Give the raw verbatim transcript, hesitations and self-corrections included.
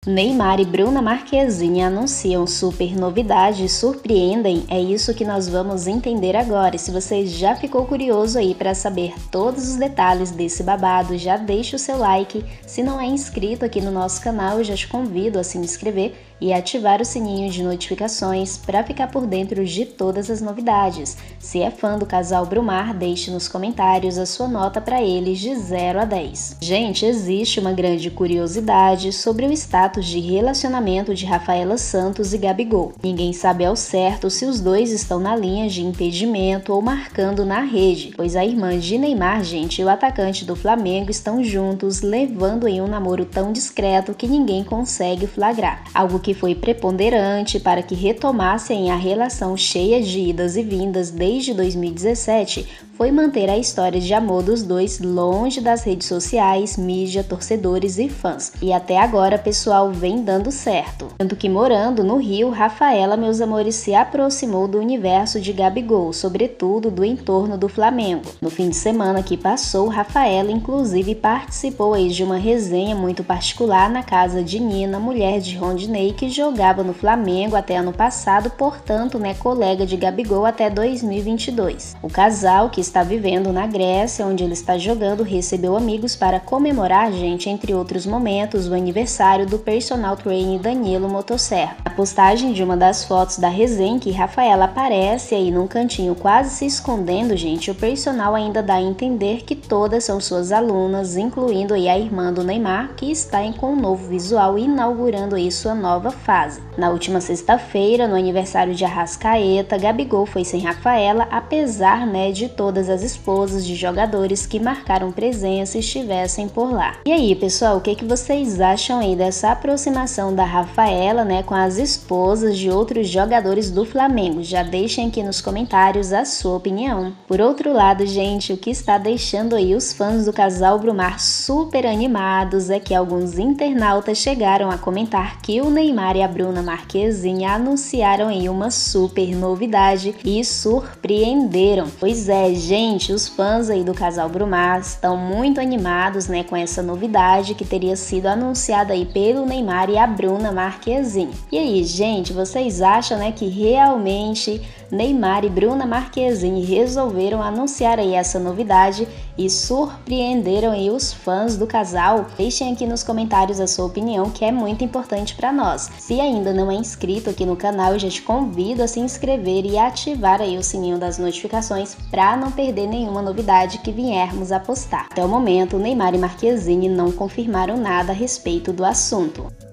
Neymar e Bruna Marquezine anunciam super novidade e surpreendem, é isso que nós vamos entender agora. E se você já ficou curioso aí para saber todos os detalhes desse babado, já deixa o seu like. Se não é inscrito aqui no nosso canal, eu já te convido a se inscrever e ativar o sininho de notificações para ficar por dentro de todas as novidades. Se é fã do casal Brumar, deixe nos comentários a sua nota para eles de zero a dez. Gente, existe uma grande curiosidade sobre o status de relacionamento de Rafaela Santos e Gabigol. Ninguém sabe ao certo se os dois estão na linha de impedimento ou marcando na rede, pois a irmã de Neymar, gente, e o atacante do Flamengo estão juntos, levando em um namoro tão discreto que ninguém consegue flagrar. Algo que foi preponderante para que retomassem a relação cheia de idas e vindas desde dois mil e dezessete foi manter a história de amor dos dois longe das redes sociais, mídia, torcedores e fãs. E até agora, pessoal, vem dando certo. Tanto que morando no Rio, Rafaela, meus amores, se aproximou do universo de Gabigol, sobretudo do entorno do Flamengo. No fim de semana que passou, Rafaela inclusive participou aí de uma resenha muito particular na casa de Nina, mulher de Rondinei, que jogava no Flamengo até ano passado, portanto, né, colega de Gabigol até dois mil e vinte e dois. O casal, que está vivendo na Grécia, onde ele está jogando, recebeu amigos para comemorar, gente, entre outros momentos, o aniversário do personal trainer Danilo Motosserra. A postagem de uma das fotos da resenha, que Rafaela aparece aí num cantinho quase se escondendo, gente, o personal ainda dá a entender que todas são suas alunas, incluindo aí a irmã do Neymar, que está em com um novo visual, inaugurando aí sua nova fase. Na última sexta-feira, no aniversário de Arrascaeta, Gabigol foi sem Rafaela, apesar, né, de todas as esposas de jogadores que marcaram presença estivessem por lá. E aí, pessoal, o que, que vocês acham aí dessa aproximação da Rafaela, né, com as esposas de outros jogadores do Flamengo? Já deixem aqui nos comentários a sua opinião. Por outro lado, gente, o que está deixando aí os fãs do casal Brumar super animados é que alguns internautas chegaram a comentar que o Neymar e a Bruna Marquezine anunciaram aí uma super novidade e surpreenderam. Pois é, gente, os fãs aí do casal Brumar estão muito animados, né, com essa novidade que teria sido anunciada aí pelo Neymar e a Bruna Marquezine. E aí, gente, vocês acham, né, que realmente Neymar e Bruna Marquezine resolveram anunciar aí essa novidade e surpreenderam aí os fãs do casal? Deixem aqui nos comentários a sua opinião, que é muito importante para nós. Se ainda não é inscrito aqui no canal, eu já te convido a se inscrever e ativar aí o sininho das notificações para não perder nenhuma novidade que viermos a postar. Até o momento, Neymar e Marquezine não confirmaram nada a respeito do assunto.